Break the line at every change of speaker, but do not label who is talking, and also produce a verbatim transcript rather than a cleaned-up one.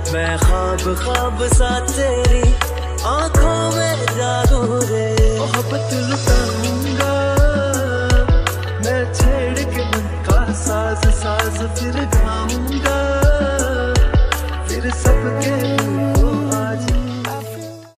मैं ख्वाब ख्वाब सा तेरी आंखों में जागू रे। मोहब्बत लुटा